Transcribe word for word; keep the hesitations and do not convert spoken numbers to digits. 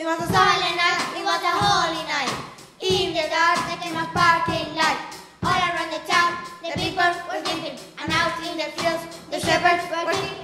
It was a silent night, it was a holy night. In the dark there came a sparkling light. All around the town the people were sleeping, and out in the fields the shepherds were singing.